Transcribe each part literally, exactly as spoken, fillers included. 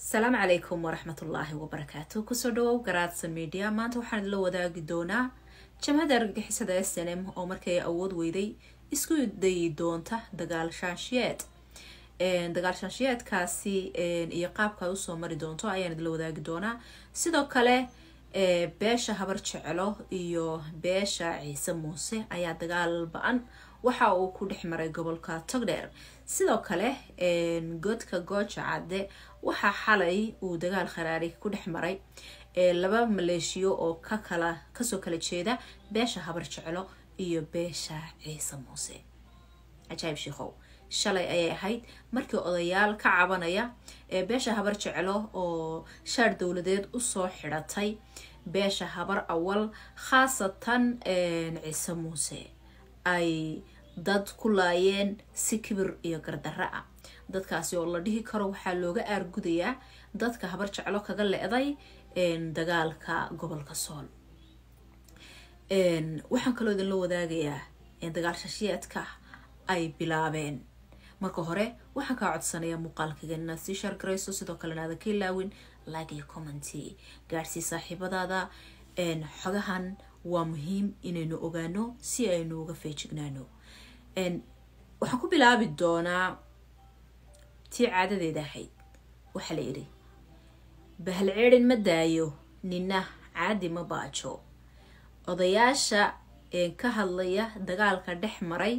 السلام عليكم ورحمة الله وبركاته كسودو قراتسن ميديا ما انتو حان لو وداقي دونا جمهد ارقحيسة دا السنم او مركي اود ويدي اسكو يدي دونتا دقال شانشيات دقال شانشيات كاسي ايقاب كاوسو مري دونتو ايان لو وداقي دونا سيدو كالي beesha habar jecelo iyo beesha ciise muuse ayaa dagaal baan waxa uu ku dhixmaray gobolka Togdheer sidoo kale een godka Gooja Cadde waxa xalay uu dagaal kharaari ku dhixmaray ee laba maleeshiyo oo ka kala ka soo kala jeeda beesha habar jecelo iyo beesha ciise muuse ajaayib sheekhow shalay ayay ahayd markii odayaal ka cabanaya ee beesha habar jecelo oo shaar dawladeed u soo xiratay beesha habar awal khaasatan een ciise muuse ay dad ku laayeen si kibir iyo gardarra ah dadkaasi oo la dhihi karo waxa looga aargudayaa dadka habar jecelo kaga leeday een dagaalka gobolka Sool een waxaan kaloo idin la wadaagayaa in dagaal shashiyeedka ay bilaabeen marka hore waxaan ka codsanayaa muuqaalkayga si share gareyso sidoo kale aad ka ilaawin like iyo comment gaarsi saaxiibadaada een xogahan waa muhiim inaynu ogaano si aynu uga feejignaano een waxaan ku bilaabi doonaa tii caadadeeda ahayd waxa la yiri bahal ceerin ma daayo nina caadi ma baajo odayaasha ee ka hadlaya dagaalka dhex maray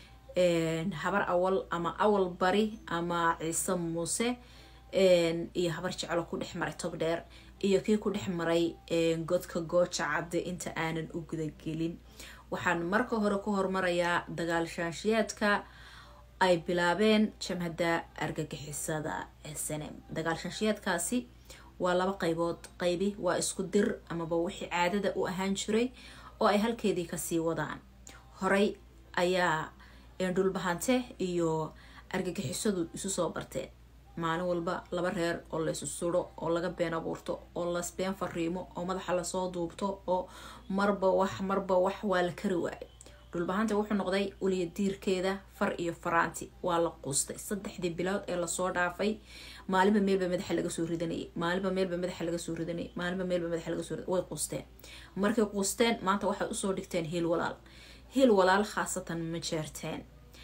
een habar awal ama awal bari ama ciise muuse een iyo habar jecelo ku dhex maray Togdheer iyo kii ku dhex maray een godka Gooja Cadde inta aanan u guda gelin waxaan marka hore ku hormarayaa dagaal shaanshiyeedka ay bilaabeen jamhada argagixisada S N M dagaal shaanshiyeedkaasi waa laba qaybood qaybi waa isku dir ama ba wixii caadada u ahaan jiray oo ay halkeedii ka sii wadaan horay ayaa een dhulbahante iyo argagixisadu isu soo barteen maalin walba laba reer oo la isu suro oo laga been abuurto oo la speen fariimo oo madaxa la soo duubto oo marba wax marba wax waa la kari waayay dhulbahante wuxuu noqday uliya diirkeeda far iyo faraanti waa la quustay saddexdii bilood ee la soo dhaafay maalinba meelba madaxa laga soo ridanay maalinba meelba madaxa laga soo ridanay maalinba meelba madaxa laga soo ridanay way quusteen markay quusteen maanta waxay u soo dhigteen heel walaal heel walaal khaasatan ma jeerteen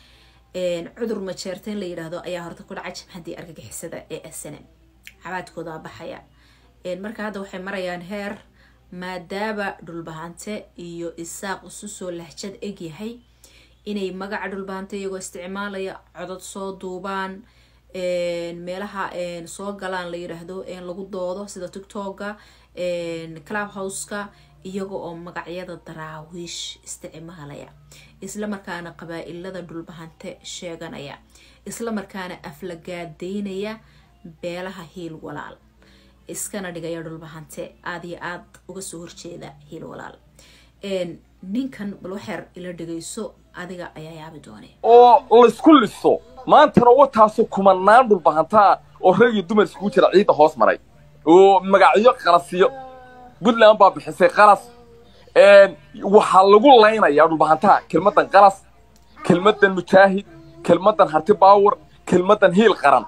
een cudur ma jeerteen la yiraahdo ayaa horta ku dhacay jabhadii argagixisada ee S N M cabaadkooda baxaya een marka hadda waxay marayaan heer maadaaba dhulbahante iyo isaaq isu soo lahjad eg yahay inay magaca dhulbahante iyagoo isticmaalaya codad soo duubaan een meelaha een soo galaan la yiraahdo een lagu doodo sida TikTok-ga een Clubhouse-ka iyaga oo magacyada daraawiish isticmaalaya isla markaana qabaa'ilada dhulbahante sheeganaya isla markaana aflagaadeynaya beelaha heel walaal iskana dhigaya dhulbahante aad iyo aad uga soo horjeeda heel walaal een ninkan bal waxyar ila dhigayso adiga ayaa yaabi doonay oo la isku liso maantana wataasu kumanaan dhulbahanta oo rag iyo dumar isku jira ciida hoos maray oo magacyo qalasiyo Puntland baa bixisay qalas een waxa lagu leynayaa dhulbahanta kelmadan qalas kelmadan mujaahid kelmadan harti power kelmadan heel qaran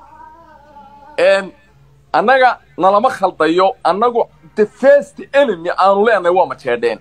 een anaga nalama khaldayo anagu the first enemy aanu leenahay waa ma jeedeen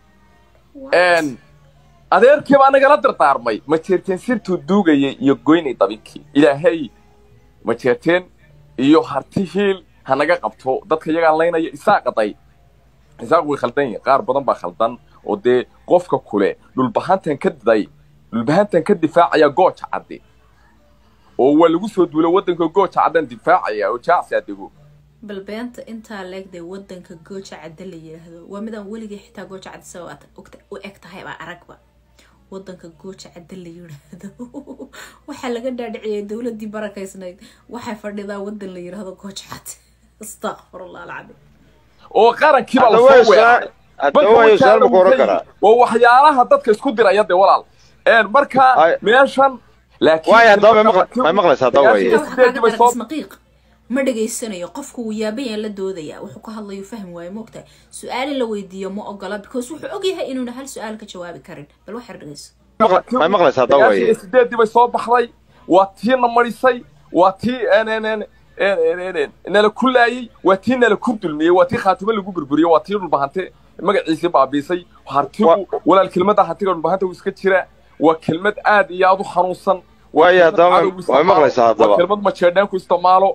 een adeerkii baa anaga la dardaarmay ma jeerteen sirtu duugayay iyo goynay dabinkii ilaahay ma jeerteen iyo harti heel hanaga qabto dadka iyaga leynaya isaaqaday isaaq way khaldan qaar badan baa khaldan oo de qofka kule dhulbahantan ka diday dhulbahantan ka difaacaya Gooja Cadde oo waa lagu soo duulay wadanka Gooja Cadde difaacaya oo jaacsi adigu bal beenta inta leegday wadanka Gooja Cadde la yiraahdo waa midaan waliga xitaa Gooja Cadde soo u eg tahay baa aragba wadanka Gooja Cadde la yiraahdo waxa laga dhaadhiciyay dawladii barakaysnayd waxa fadhidaa wadan la yiraahdo Gooja Cadde astaghfirullah alazim oo qarankii baa la soo weeray adawaayo sal ma qoran kara oo waxyaalaha dadka isku diraya de walaal een marka meeshan laakiin way hadaba ma maqlaysaa dawaayo maqiiq ma dhageysanayo qofku uu yaabay la doodaya wuxuu ka hadlayo faham waay moogtay su'aal la weydiiyo ma ogola because wuxuu og yahay inuu hal su'aal ka jawaabi karin bal wax dhageyso ma maqlaysaa dawaayo sideedii bay soo baxday waa tii na marisay waa tii nala kulaayay waa tii nala ku dulmiyey waa tii khaatimo lagu burburiyey waa tii dhulbahante magaciisii baabiisay hartigu walaal kelmadda hartiga dhulbahanta uu iska jira waa kelmad aad iyo aad u xanuunsan waayo haddaba way maqlaysaa haddaba kelmad ma jeedhaan ku isticmaalo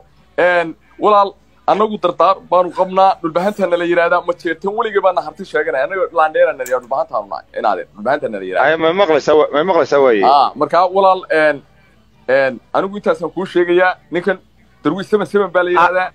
walaal anagu dardaar baanu qabnaa dhulbahantana la yiraahdaa ma jeertan weligeed baana harti sheeganay anaga laandheerana la dhulbahantaanu nahay inaade dhulbahantana la yiraahdaa ay ma maqlaysaa ma maqlaysaa way ah marka walaal een een anigu intaasan ku sheegayaa ninkan darwiis seven seven baa la yiraahdaa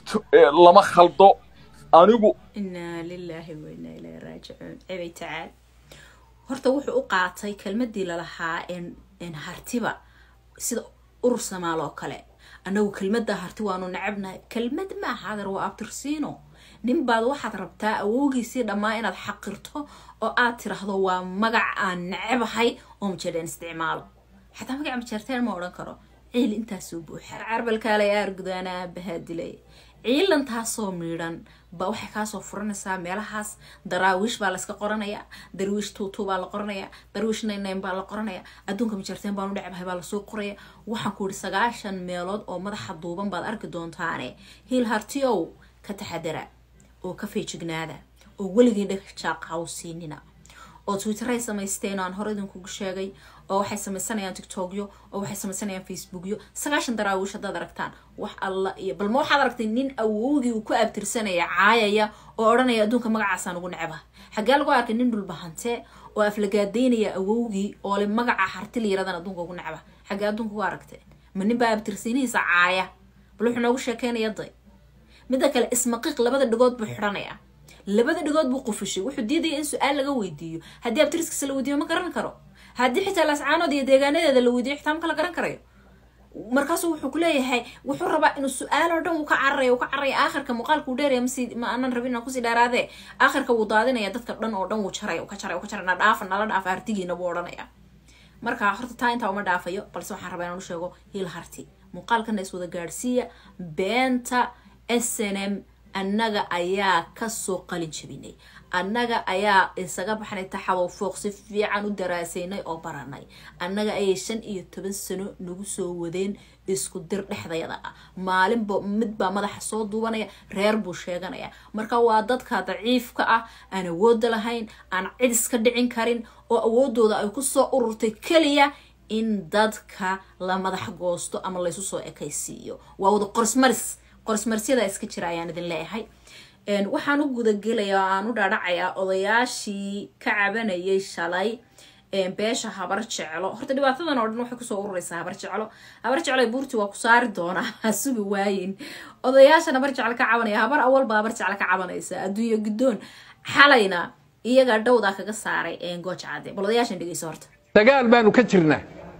lama khaldo anigu inna lillahi wa inna ilayhi raaji'un ay tacaal horta wuxuu u qaatay kelmadii la lahaa in in hartiba sida urur Soomaalo kale anagu kelmadda harti waanu nacabnahay kelmad ma hadar waa abtirsiino nin baad waxaad rabtaa awoogiisii dhamaa inaad xaqirto oo aad tiraahdo waa magac aan nacabahay oo majeedeen isticmaalo xataa magac majeerteen ma oran karo ciil intaas soo buuxa carbal kale yaar gudaana bahadilay ciilan taasoo miidhan ba waxay ka soo furanaysaa meelahaas daraawish baa la iska qoranaya darwish tuutu baa la qoranaya darwish nine baa la qoranaya adduunka majarteen baan u dhacabahay baa la soo qoraya waxaan ku yiri sagaashan meelood oo madaxa duuban baad arki doontaane hiil hartiyow ka taxadara oo ka feejignaada oo weligiin dhaqaaq hawsiinina oo Twitter ay samaysteen aan hore idin kugu sheegay oo waxay samaysanayaan TikTokyo oo waxay samaysanayaan Facebookyo sagaashan daraawish hadaad aragtaan wax alla iyo bal ma waxaad aragtay nin awoogi uu ku abtirsanaya caayaya oo oranaya adduunka magacaas aan ugu nacba xagaa lagu arkay nin dhulbahante oo aflagaadeynaya awoogi oo le magaca harti la yiraahdan adduunka ugu nacba xagaa adduunka u aragtay ma nin baa abtirsiinaysa caaya bal wuxuu noogu sheekeynaya day midda kale ismaqiiq labada dhagood buu xiranaya labada dhagood buu qufushay wuxuu diiday in su'aal laga weydiiyo hadii abtirskiisa la weydiiyo ma garan karo hadii xitaa lascaanood iyo deegaanadeeda la weydiiyo xitaa ma kala garan karayo markaas wuxuu ku leeyahay wuxuu rabaa inuu su'aal oo dhan uu ka carray uu ka carray aakhirka muuqaalku dheereeyay ma si ma aanan rabin inaan ku si dheeraade aakhirka uu daadinaya dadka dhan oo dhan uu jaray uu ka jaray uu ka jaray na dhaaf nala dhaaf hartigiina buu oranaya marka horta taa inta uma dhaafayo balse waxaan rabaa inaan u sheego hiil harti muuqaalkan is wada gaarsiiya beenta S N M annaga ayaa ka soo qalin jabinay annaga ayaa isaga baxnay taxawo fooq si fiican u daraasaynay oo baranay annaga ay shan iyo toban sano nagu soo wadeen isku dir dhexdayada maalinba midba madaxa soo duubanaya reer buu sheeganaya marka waa dadka daciifka ah aan awood lahayn aan cid iska dhicin karin oo awoodooda ay ku soo ururtay kaliya in dadka la madax goosto ama la isu soo ekaysiiyo waa wada qorsmaris qorsmarsiyada iska jira ayaan idin leeyahay een waxaan u guda gelayaa aan u dhaadhacayaa odayaashii ka cabanayay shalay een beesha habar jeclo horta dhibaatadan oo dhan waxay ku soo ururaysaa habar jeclo habar jeclo ay buurti waa ku saari doonaa subi waayin odayaasha habar jeclo ka cabanaya habar awal baa habar jeclo ka cabanaysa adduunyo gidoon xalayna iyaga dhawda kaga saaray een goojacade bal odayaashan dhigayso horta dagaal baanu ka jirnaa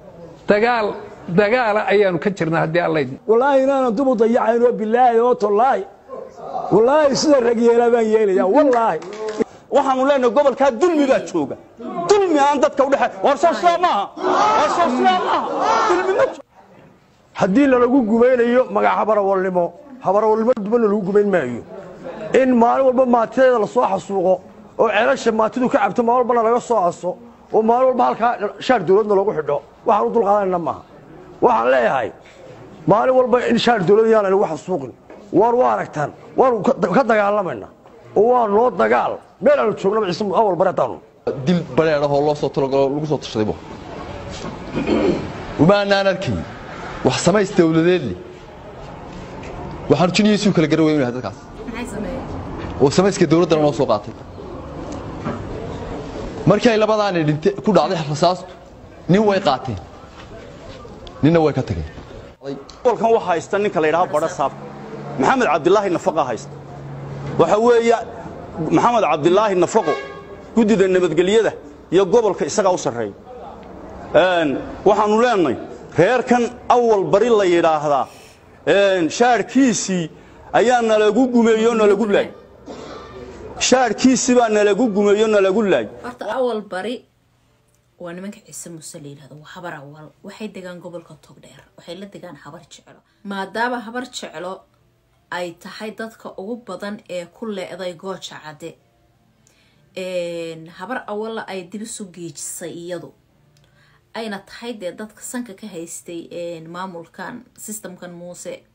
dagaal dagaal ayaanu ka jirnaa hadii Allah wallahi inaan dubu dayacayno billahi oo tollaay wallahi sida rag yeelabaan yeelaya wallahi waxaanu leenahay gobolka dulmiga jooga dulmi aan dadka u dhaxay war soo saamaha war soo saamaha dulmi hadii la lagu gubaynayo magac habar walnimo habar walnimo duban lagu gubayn maayo in maalin walba maateeda la soo xasuuqo oo ceelasha maatidu ka cabto maalin walba laga soo aso oo maalin walba halka shaar dawladna lagu xidho waxaan u dulqaadanaa maaha waxaan leeyahay maalin walba in shaar dawladda yaan lagu xasuuqin war waa aragtaan war ka dagaalamayna oo waa noo dagaal meel aan joogno ciisan awal barataan dil baleero oo loo soo talagalo lagu soo tashaday bo uma naanarkii wax samays dawladeed waxaan jiniisu kala garaweynahay dadkaas maxay sameeyay oo samayska dawladda noo soo qaatay markii ay labadaan dhintay ku dhacday rasaas nin way qaateen ninna way ka tageen qolkan waxa haysta ninka la yiraahdo bada saab maxamed cabdillaahi nafaqo haysta waxa weeya maxamed cabdillaahi nafaqo gudida nabadgelyada iyo gobolka isaga u sareeyay een waxaanu leenahay reerkan awal bari la yiraahdaa een shaarkiisi ayaana lagu gumeeyo na lagu laay shaarkiisi baana lagu gumeeyo na lagu laay horta awal bari waa nimanka ciise muuse la yiraahdo waa habar awal waxay degaan gobolka Togdheer waxay la degaan habar jeclo maadaama habar jeclo ay tahay dadka ugu badan ee ku leeday gooja cade een habar awal ay dib isu geejisay iyadu ayna tahay de dadka sanka ka haystay een maamulkan systemkan muuse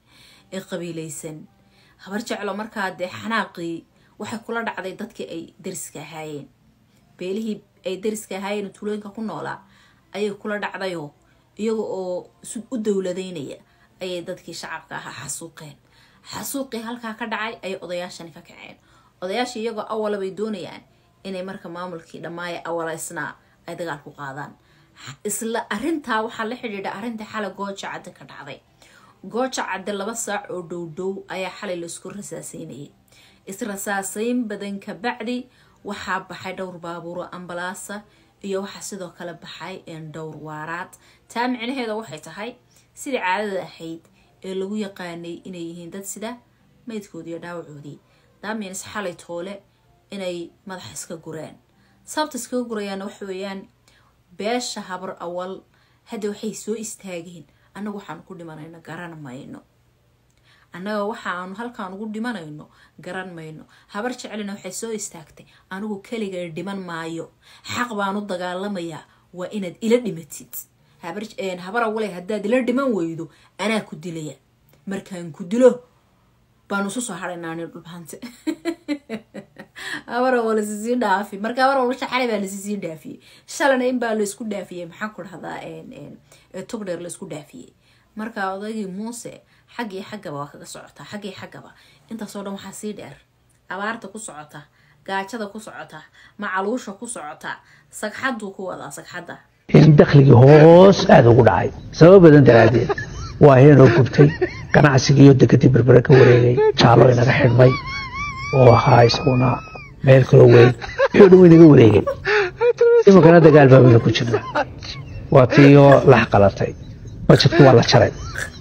ee qabiilaysan habar jeclo markaa dee xanaaqii waxay kula dhacday dadkii ay dariska ahaayeen beelihii ay dariska ahaayeen tuulooyinka ku noolaa ayay kula dhacdayoo iyaga oo u dowladaynaya ayay dadkii shacabka ahaa xasuuqeen xasuuqii halkaa ka dhacay ayay odayaashani ka kaceen odayaashii iyagoo awala bay doonayaan inay marka maamulkii dhammaaya awalaysnaa ay dagaal ku qaadaan isla arrintaa waxaa la xidhiidha arrintii xalay gooja cadde ka dhacday gooja cadde laba saac oo dhow dhow ayaa xalay laisku rasaasaynayay israsaasayn badan ka bacdi waxaa baxay dhowr baabuuro ambalaasa iyo waxaa sidoo kale baxay dhowr waaraad taa micnaheeda waxay tahay sidii caadada ahayd ee lagu yaqaanay inay yihiin dad sida maydkoodii iyo dhaawacoodii daamiins xalay toole inay madaxa iska gureen sababta iskaga gurayaana waxa weeyaan beesha habar awal hadda waxay soo istaageen annagu waxaan ku dhimanayno garan mayno annaga waxaanu halkaan ugu dhimanayno garan mayno habar jecelina waxay soo istaagtay anigu kaliga dhiman maayo xaq baan u dagaalamayaa waa inaad ila dhimatid habar een habar awal haddaad ila dhiman weydo anaa ku dilaya markaan ku dilo baan usu soo haraynaa dhulbaante habar awal si dhaafi marka habar awal xalay baa la sii dhaafiyay shalana in baa la isku dhaafiyay maxaa ku dhahdaa een een togdheer la isku dhaafiyay marka odaygii Muuse xaqii xaqaba waa kaga socotaa xaqii xaqaba inta soo dhan waxa sii dheer abaarta ku socota gaajada ku socota macaluusha ku socota sagxadu ku wada sagxada in dakhliga hoos aad ugu dhacay sabab badan daraadeed waa heenoo gubtay ganacsiga iyo dekedii berbera ka wareegay jaalo inaga xidhmay oo ahaa isaguna meel kale weyn wuxuu dhow inaga wareegay imankana dagaal baa ku jirna waa tiyo lax qalatay budgetku waa la jaray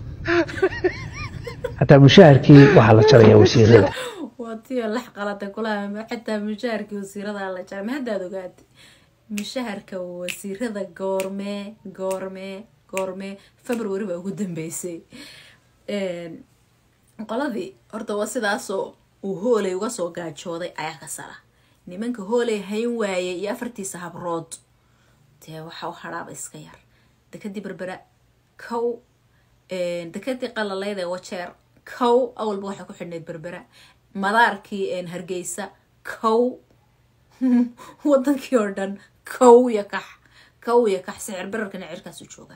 hataa mushaharkii waxaa la jaraya wasiirada waa tiyo lax qalatay kulaha xataa mushaharkii wasiirada la jaray ma haddaad ogaatay mushaharka wasiirada goorme goorme goorme February baa ugu dambeysay een qoladii horta waa sidaasoo uu hoolay uga soo gaajooday ayaa ka sara nimanka hoolay hayn waayay iyo afartiisa habrood tee waxa uu haraaba iska yar dekadii berbera kow een dekadii qalaleed ee wajeer kow awalba waxa ku xidhneyd berbera madaarkii een hargeysa kow wadankii oo dhan kow ya kax kow ya kax sicir bararkana cirkaas u jooga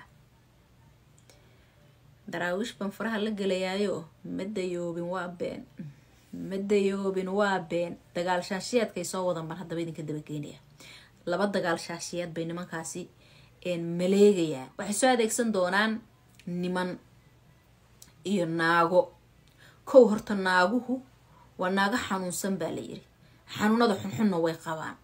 daraawish ban faraha la galayaayo madayoobin waa been madayoobin waa been dagaal shaashiyaadkay soo wadan ban haddaba idinka daba keenaya laba dagaal shaashiyaad bay nimankaasi een maleegaya waxay soo adeegsan doonaan niman iyo naago kow horta naaguhu waa naaga xanuunsan baa la yiri xanuunada xunxunna way qabaan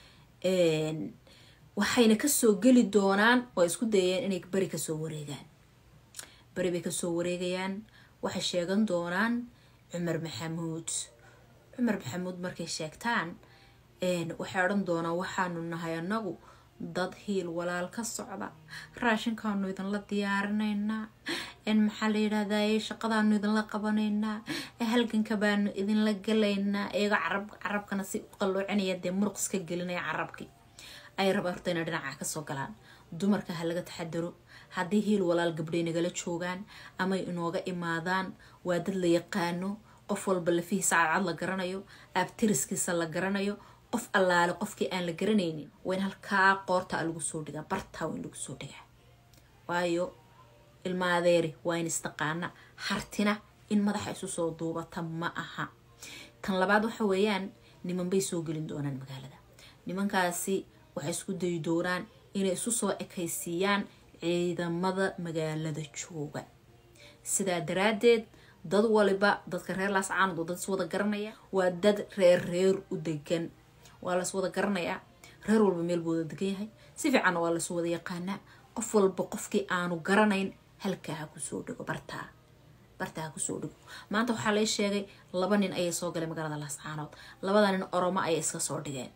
een waxayna ka soo gali doonaan oo isku dayeen inay bari ka soo wareegaan bari bay ka soo wareegayaan waxay sheegan doonaan Cumar Maxamuud Cumar Maxamuud markay sheegtaan een waxay oran doonaan waxaanu nahay anagu dad hiil walaal ka socda raashinkaanu idin la diyaarinaynaa in maxaa la yiraahdaa shaqadaanu idin la qabanaynaa halganka baanu idin la galaynaa iyaga carab carabkana si qaloocinaya de murqis ka gelinaya carabkii ay rabartay inay dhinaca ka soo galaan dumarka ha laga taxadaro haddii hiil walaal gabdhay nagala joogaan ama inooga imaadaan waa dad la yaqaano qof walba la fihi saacad la garanayo abtiriskiisa la garanayo qof allaale qofkii aan la garanaynin wayn halkaa qoorta lagu soo dhigaa barta wayn lagu soo dhigaa waayo ilmaadeeri waa in istaqaana hartina in madaxa isu soo duubata ma aha kan labaad waxa weeyaan niman bay soo gelin doonaan magaalada nimankaasi waxay isku dayi doonaan inay isu soo ekaysiiyaan ciidamada magaalada jooga sidaa daraadeed dad waliba dadka reer laascaan dad wada garanaya waa dad reer reer u degan waa la wada garanaya reer walba meel buu degan yahay si fiican waa la soo wada yaqaana qof walba qofkii aanu garanayn halka ha ku soo dhigo barta barta ha ku soo dhigo maanta waxa la sheegay laba nin ay soo galay magaalada laascaanood labada nin Oromo ay iska soo dhigeen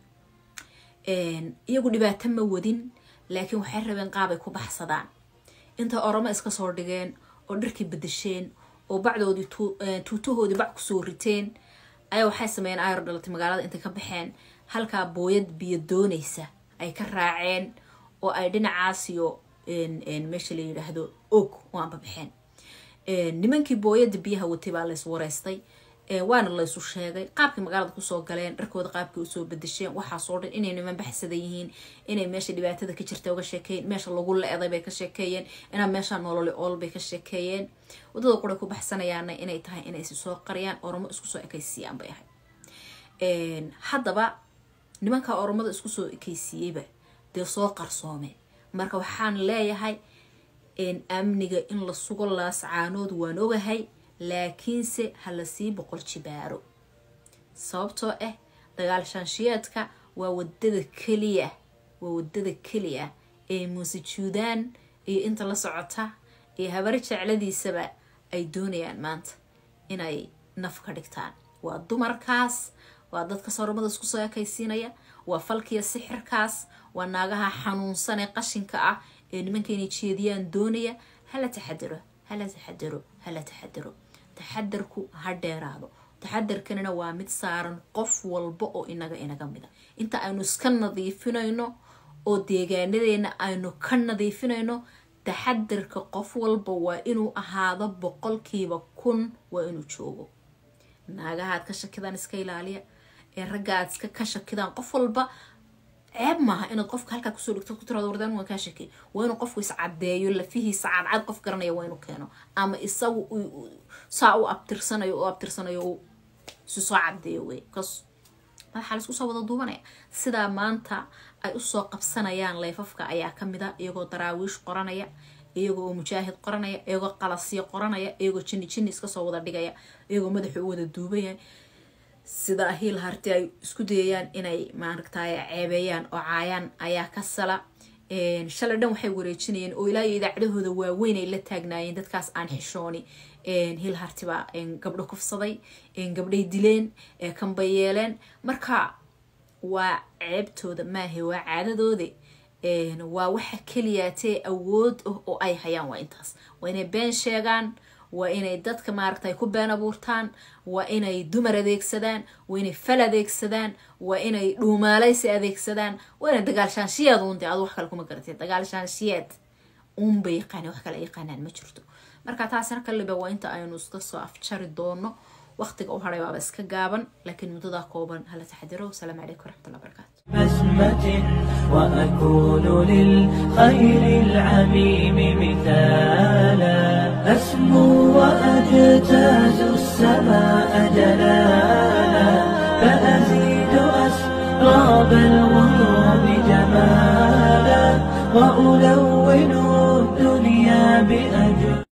een iyagu dhibaato ma wadin laakiin waxay rabeen qaab ay ku baxsadaan inta Oromo iska soo dhigeen oo dharkii bedesheen oo bacdoodii tuutahoodii bac ku soo riteen ay waxay sameeyeen ayr dhalatay magaalada inta ka baxeen halka booyad biyo doonaysa ay ka raaceen oo ay dhinacaas iyo een een meesha la yiraahdo og waan baxeen nimankii booyada biyaha watay baa lays wareystay waana laysu sheegay qaabkii magaalada kusoo galeen dharkooda qaabkii usoo bedesheen waxaasoo dhan inay niman baxsada yihiin inay meesha dhibaatada ka jirta uga sheekeeyeen meesha lagu le-day bay ka sheekeeyeen inaa meesha nololi ool bay ka sheekeeyeen wadada quray ku baxsanayaana inay tahay inay si soo qariyaan oromo isku soo ekaysiiyaan bay ahayd haddaba nimanka oromada isku soo ekaysiiyeyba dee soo qarsoomeen marka waxaan leeyahay amniga in la sugo laascaanood waan ogahay laakiinse hala sii boqol jibaaro sababtoo ah dagaal shaanshiyeedka waa wadada keliya waa wadada keliya ee muuse juudaan iyo inta la socota iyo habar jecladiisaba ay doonayaan maanta inay naf ka dhigtaan waa dumarkaas waa dadka soormada isku soo ekaysiinaya waa falkiya sixirkaas waa naagaha xanuunsan ee qashinka ah ee nimanka inay jeediyaan doonaya hala taxadaro hala taxadaro hala taxadaro taxadarku ha dheeraado taxadarkanina waa mid saaran qof walba oo inaga inaga mida inta aynu iska nadiifinayno oo deegaanadeena aynu ka nadiifinayno taxadarka qof walba waa inuu ahaado boqolkiiba kun waa inuu joogo naagahaad ka shakidaan iska ilaaliya ee raggaad iska ka shakidaan qof walba ceeb maaha inaad qofka halkaa kusoo dhigto ku tiraado wardaan waan kaa shakey waa inuu qofku iscadeeyo lafihiisa cadcad qof garanaya waa inuu keeno ama isagu saa u abtirsanayo u abtirsanayo uu si soo cadeeyo wey kas madaxa laisku soo wada duubanaya sidaa maanta ay usoo qabsanayaan leefafka ayaa kamid ah iyagoo daraawiish qoranaya iyagoo mujaahid qoranaya iyagoo qalasiyo qoranaya iyagoo jinni jinni iska soo wada dhigaya iyagoo madaxa u wada duubaya sida hiil harti ay isku dayayaan inay maaragtay ceebeeyaan oo caayaan ayaa ka sala shalay dhan waxay wareejinayeen oo ilaa iyo idaacadahooda waaweyn ay la taagnaayeen dadkaas aan xishooni hiil harti baa gabdho kufsaday gabdhay dileen kanbay yeeleen marka waa ceebtooda maahe waa caadadooda waa waxa keliyaatee awood oo ay hayaan waa intaas waa inay been sheegaan waa inay dadka maaragtay ku been abuurtaan waa inay dumar adeegsadaan waa inay fal adeegsadaan waa inay dhuumaalaysi adeegsadaan waa inay dagaal shaanshiyeed uunta adu wax kale kuma garatay dagaal shaanshiyeed uunba yaqaana wax kale yaqaanaan ma jirto marka taasina kaliba waa inta aynu iska soo afjari doono waqtiga u haray baaba iska gaaban laakiin muddada kooban hala taxadiro wasalaamu calaykum waraxmatullahi wabarakaatu بسمة وأكون للخير العميم مثالا أسمو وأجتاز السماء جلالا فأزيد أسراب الغيوم جمالا وألون الدنيا بأن